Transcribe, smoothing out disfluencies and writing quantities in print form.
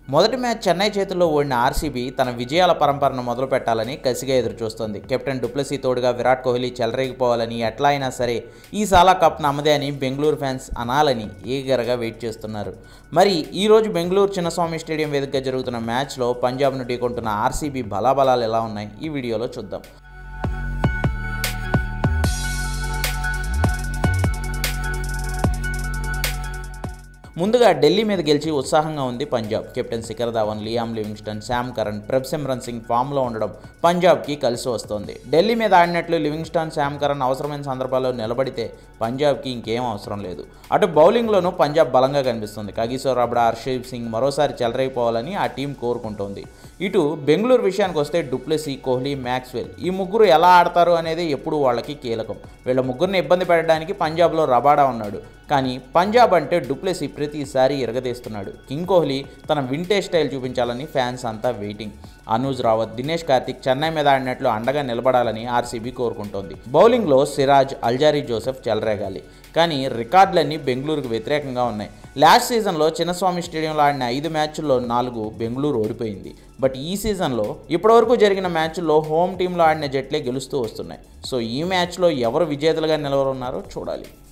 మొదటి మ్యాచ్ చెన్నై చేతుల్లో ఓడిన ఆర్సీబీ తన విజయాల పరంపరను మొదలుపెట్టాలని కసిగా ఎదురుచూస్తోంది. కెప్టెన్ డూప్లెసీ తోడుగా విరాట్ కోహ్లీ చెలరేగిపోవాలని, ఎట్లా అయినా సరే ఈ సాలా కప్ నమ్మదే అని బెంగళూరు ఫ్యాన్స్ అనాలని ఈగర్గా వెయిట్ చేస్తున్నారు. మరి ఈరోజు బెంగళూరు చిన్నస్వామి స్టేడియం వేదికగా జరుగుతున్న మ్యాచ్లో పంజాబ్ను ఢీకొంటున్న ఆర్సీబీ బలాబలాలు ఎలా ఉన్నాయి ఈ వీడియోలో చూద్దాం. ముందుగా ఢిల్లీ మీద గెలిచి ఉత్సాహంగా ఉంది Punjab. Captain Shikhar Dhawan, Liam Livingstone, Sam Curran, Prabhsimran Singh ఫామ్లో ఉండడం పంజాబ్కి కలిసి వస్తోంది. ఢిల్లీ మీద ఆడినట్లు లివింగ్స్టన్, శామ్ కరణ్ అవసరమైన సందర్భాల్లో నిలబడితే పంజాబ్కి ఇంకేం అవసరం లేదు. అటు బౌలింగ్లోనూ పంజాబ్ బలంగా కనిపిస్తుంది. కగిసో రబాడా, హర్షదీప్ సింగ్ మరోసారి చెలరైపోవాలని ఆ టీం కోరుకుంటోంది. ఇటు బెంగళూరు విషయానికి వస్తే డూప్లెసీ, కోహ్లీ, మ్యాక్స్వెల్ ఈ ముగ్గురు ఎలా ఆడతారు అనేది ఎప్పుడు వాళ్ళకి కీలకం. వీళ్ళ ముగ్గురిని ఇబ్బంది పెట్టడానికి పంజాబ్లో రబాడా ఉన్నాడు. కానీ పంజాబ్ అంటే డూప్లెసీ ప్రతిసారి ఎరగదీస్తున్నాడు. కింగ్ కోహ్లీ తన వింటేజ్ స్టైల్ చూపించాలని ఫ్యాన్స్ అంతా వెయిటింగ్. అనూజ్ రావత్, దినేష్ కార్తిక్ చెన్నై మీద ఆడినట్లు అండగా నిలబడాలని ఆర్సీబీ కోరుకుంటోంది. బౌలింగ్లో సిరాజ్, అల్జారీ జోసెఫ్ చెలరేగాలి. కానీ రికార్డులన్నీ బెంగళూరుకు వ్యతిరేకంగా ఉన్నాయి. లాస్ట్ సీజన్లో చిన్నస్వామి స్టేడియంలో ఆడిన 5 మ్యాచ్ల్లో 4 బెంగళూరు ఓడిపోయింది. బట్ ఈ సీజన్లో ఇప్పటివరకు జరిగిన మ్యాచ్ల్లో హోమ్ టీంలో ఆడిన జట్లే గెలుస్తూ వస్తున్నాయి. సో ఈ మ్యాచ్లో ఎవరు విజేతలుగా నిలవనున్నారో చూడాలి.